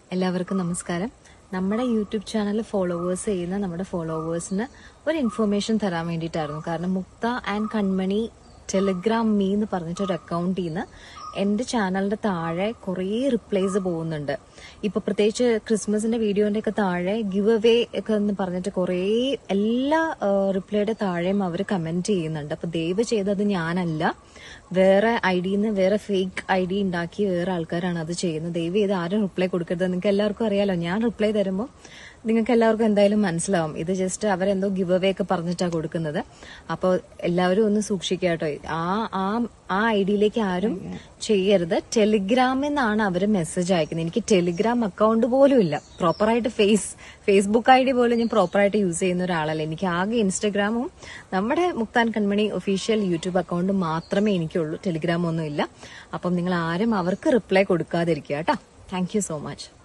എല്ലാവർക്കും നമസ്കാരം. നമ്മുടെ യൂട്യൂബ് ചാനൽ ഫോളോവേഴ്സ് ചെയ്യുന്ന നമ്മുടെ ഫോളോവേഴ്സിന് ഒരു ഇൻഫർമേഷൻ തരാൻ വേണ്ടിയിട്ടായിരുന്നു. കാരണം മുക്ത ആൻഡ് കൺമണി ടെലിഗ്രാം മീ എന്ന് പറഞ്ഞിട്ടൊരു അക്കൗണ്ടിൽ നിന്ന് എന്റെ ചാനലിന്റെ താഴെ കുറേ റിപ്ലൈസ് പോകുന്നുണ്ട്. ഇപ്പൊ പ്രത്യേകിച്ച് ക്രിസ്മസിന്റെ വീഡിയോന്റെ ഒക്കെ താഴെ ഗിവ് അവേ ഒക്കെ എന്ന് പറഞ്ഞിട്ട് കുറേ എല്ലാ റിപ്ലൈയുടെ താഴെയും അവർ കമന്റ് ചെയ്യുന്നുണ്ട്. അപ്പൊ ദയവ് ചെയ്തത് ഞാനല്ല, വേറെ ഐഡിന്ന് വേറെ ഫേക്ക് ഐഡി ഉണ്ടാക്കി വേറെ ആൾക്കാരാണ് അത് ചെയ്യുന്നത്. ദയവ് ചെയ്ത് ആരും റിപ്ലൈ കൊടുക്കരുത്. നിങ്ങൾക്ക് എല്ലാവർക്കും അറിയാലോ, ഞാൻ റിപ്ലൈ തരുമ്പോൾ നിങ്ങൾക്ക് എല്ലാവർക്കും എന്തായാലും മനസ്സിലാവും ഇത് ജസ്റ്റ് അവരെന്തോ ഗിവ് അവേ ഒക്കെ പറഞ്ഞിട്ടാണ് കൊടുക്കുന്നത്. അപ്പോൾ എല്ലാവരും ഒന്ന് സൂക്ഷിക്കുക കേട്ടോ. ആ ഐഡിയിലേക്ക് ആരും ചെയ്യരുത്. ടെലിഗ്രാമിൽ നിന്നാണ് അവർ മെസ്സേജ് അയക്കുന്നത്. എനിക്ക് ടെലിഗ്രാം അക്കൗണ്ട് പോലും ഇല്ല. പ്രോപ്പറായിട്ട് ഫേസ്ബുക്ക് ഐഡി പോലും ഞാൻ പ്രോപ്പറായിട്ട് യൂസ് ചെയ്യുന്ന ഒരാളല്ല. എനിക്ക് ആകെ ഇൻസ്റ്റഗ്രാമും നമ്മുടെ Mukta and Kanmani official YouTube account മാത്രമേ എനിക്കുള്ളൂ. ടെലിഗ്രാം ഒന്നും ഇല്ല. അപ്പം നിങ്ങൾ ആരും അവർക്ക് റിപ്ലൈ കൊടുക്കാതിരിക്കുക കേട്ടോ. Thank you so much.